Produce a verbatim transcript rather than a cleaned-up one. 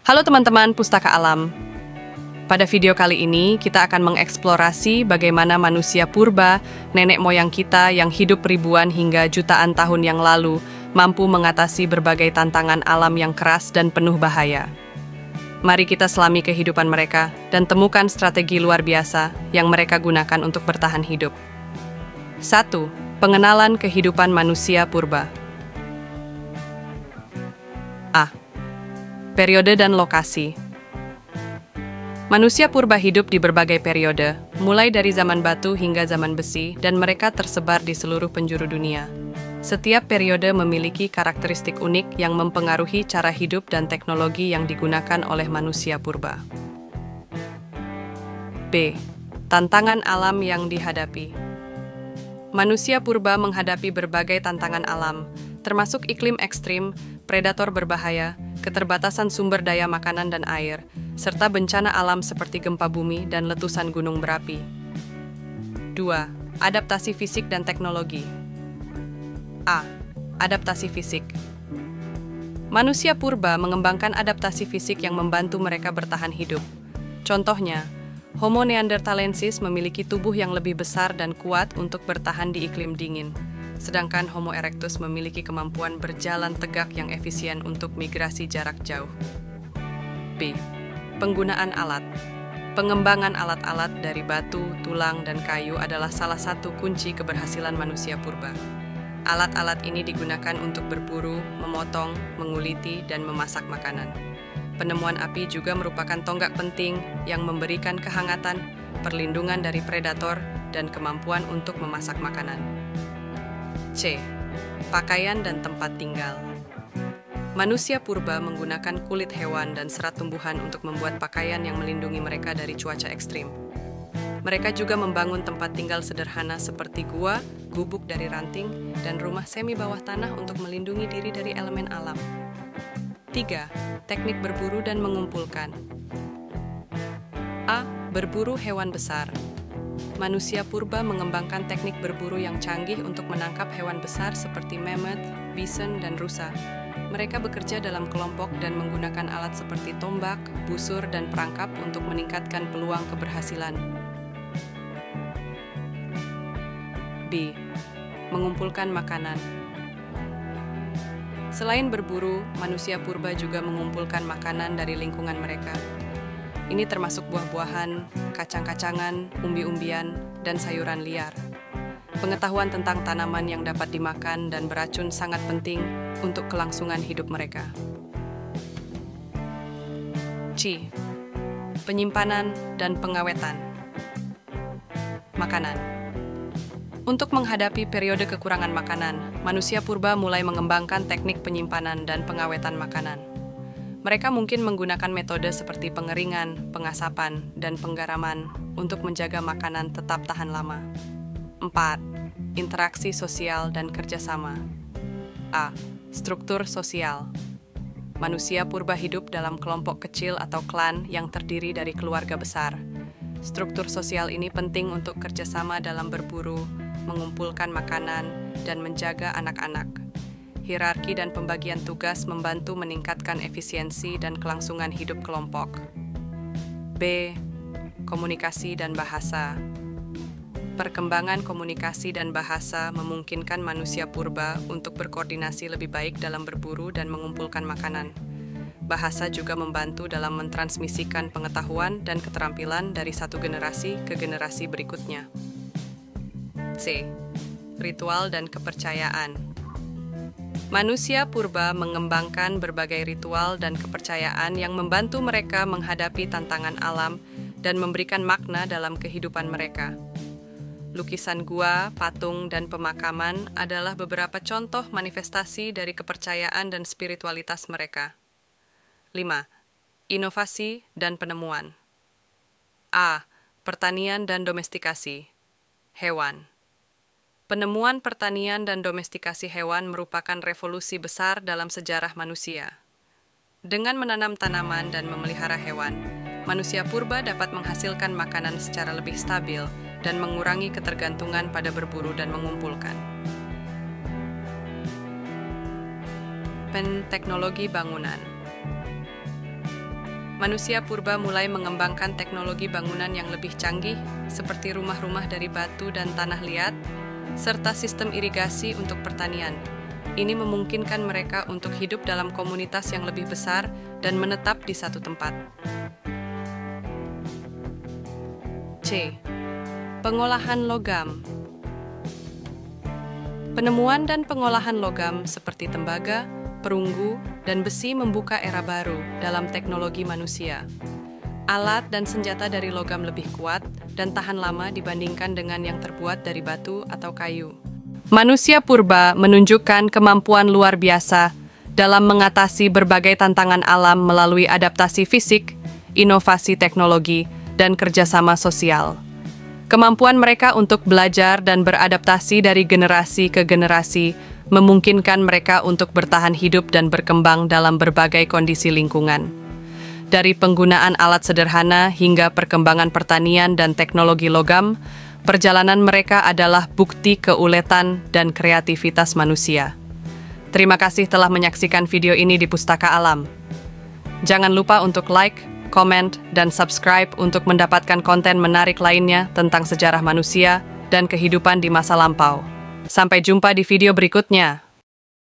Halo teman-teman Pustaka Alam. Pada video kali ini, kita akan mengeksplorasi bagaimana manusia purba, nenek moyang kita yang hidup ribuan hingga jutaan tahun yang lalu, mampu mengatasi berbagai tantangan alam yang keras dan penuh bahaya. Mari kita selami kehidupan mereka dan temukan strategi luar biasa yang mereka gunakan untuk bertahan hidup. satu. Pengenalan kehidupan manusia purba. A. Periode dan lokasi. Manusia purba hidup di berbagai periode, mulai dari zaman batu hingga zaman besi, dan mereka tersebar di seluruh penjuru dunia. Setiap periode memiliki karakteristik unik yang mempengaruhi cara hidup dan teknologi yang digunakan oleh manusia purba. B. Tantangan alam yang dihadapi. Manusia purba menghadapi berbagai tantangan alam, termasuk iklim ekstrim, predator berbahaya, keterbatasan sumber daya makanan dan air, serta bencana alam seperti gempa bumi dan letusan gunung berapi. dua. Adaptasi fisik dan teknologi. A. Adaptasi fisik. Manusia purba mengembangkan adaptasi fisik yang membantu mereka bertahan hidup. Contohnya, Homo neanderthalensis memiliki tubuh yang lebih besar dan kuat untuk bertahan di iklim dingin, sedangkan Homo erectus memiliki kemampuan berjalan tegak yang efisien untuk migrasi jarak jauh. B. Penggunaan alat. Pengembangan alat-alat dari batu, tulang, dan kayu adalah salah satu kunci keberhasilan manusia purba. Alat-alat ini digunakan untuk berburu, memotong, menguliti, dan memasak makanan. Penemuan api juga merupakan tonggak penting yang memberikan kehangatan, perlindungan dari predator, dan kemampuan untuk memasak makanan. C. Pakaian dan tempat tinggal. Manusia purba menggunakan kulit hewan dan serat tumbuhan untuk membuat pakaian yang melindungi mereka dari cuaca ekstrim. Mereka juga membangun tempat tinggal sederhana seperti gua, gubuk dari ranting, dan rumah semi bawah tanah untuk melindungi diri dari elemen alam. tiga. Teknik berburu dan mengumpulkan. A. Berburu hewan besar. Manusia purba mengembangkan teknik berburu yang canggih untuk menangkap hewan besar seperti mammoth, bison, dan rusa. Mereka bekerja dalam kelompok dan menggunakan alat seperti tombak, busur, dan perangkap untuk meningkatkan peluang keberhasilan. B. Mengumpulkan makanan. Selain berburu, manusia purba juga mengumpulkan makanan dari lingkungan mereka. Ini termasuk buah-buahan, kacang-kacangan, umbi-umbian, dan sayuran liar. Pengetahuan tentang tanaman yang dapat dimakan dan beracun sangat penting untuk kelangsungan hidup mereka. C. Penyimpanan dan pengawetan. Makanan. Untuk menghadapi periode kekurangan makanan, manusia purba mulai mengembangkan teknik penyimpanan dan pengawetan makanan. Mereka mungkin menggunakan metode seperti pengeringan, pengasapan, dan penggaraman untuk menjaga makanan tetap tahan lama. empat. Interaksi sosial dan kerjasama. A. Struktur sosial. Manusia purba hidup dalam kelompok kecil atau klan yang terdiri dari keluarga besar. Struktur sosial ini penting untuk kerjasama dalam berburu, mengumpulkan makanan, dan menjaga anak-anak. Hierarki dan pembagian tugas membantu meningkatkan efisiensi dan kelangsungan hidup kelompok. B. Komunikasi dan bahasa. Perkembangan komunikasi dan bahasa memungkinkan manusia purba untuk berkoordinasi lebih baik dalam berburu dan mengumpulkan makanan. Bahasa juga membantu dalam mentransmisikan pengetahuan dan keterampilan dari satu generasi ke generasi berikutnya. C. Ritual dan kepercayaan. Manusia purba mengembangkan berbagai ritual dan kepercayaan yang membantu mereka menghadapi tantangan alam dan memberikan makna dalam kehidupan mereka. Lukisan gua, patung, dan pemakaman adalah beberapa contoh manifestasi dari kepercayaan dan spiritualitas mereka. lima. Inovasi dan penemuan. A. Pertanian dan domestikasi. Hewan. Penemuan pertanian dan domestikasi hewan merupakan revolusi besar dalam sejarah manusia. Dengan menanam tanaman dan memelihara hewan, manusia purba dapat menghasilkan makanan secara lebih stabil dan mengurangi ketergantungan pada berburu dan mengumpulkan. Teknologi bangunan. manusia purba mulai mengembangkan teknologi bangunan yang lebih canggih, seperti rumah-rumah dari batu dan tanah liat, serta sistem irigasi untuk pertanian. Ini memungkinkan mereka untuk hidup dalam komunitas yang lebih besar dan menetap di satu tempat. C. Pengolahan logam. Penemuan dan pengolahan logam seperti tembaga, perunggu, dan besi membuka era baru dalam teknologi manusia. Alat dan senjata dari logam lebih kuat dan tahan lama dibandingkan dengan yang terbuat dari batu atau kayu. Manusia purba menunjukkan kemampuan luar biasa dalam mengatasi berbagai tantangan alam melalui adaptasi fisik, inovasi teknologi, dan kerjasama sosial. Kemampuan mereka untuk belajar dan beradaptasi dari generasi ke generasi memungkinkan mereka untuk bertahan hidup dan berkembang dalam berbagai kondisi lingkungan. Dari penggunaan alat sederhana hingga perkembangan pertanian dan teknologi logam, perjalanan mereka adalah bukti keuletan dan kreativitas manusia. Terima kasih telah menyaksikan video ini di Pustaka Alam. Jangan lupa untuk like, komen, dan subscribe untuk mendapatkan konten menarik lainnya tentang sejarah manusia dan kehidupan di masa lampau. Sampai jumpa di video berikutnya.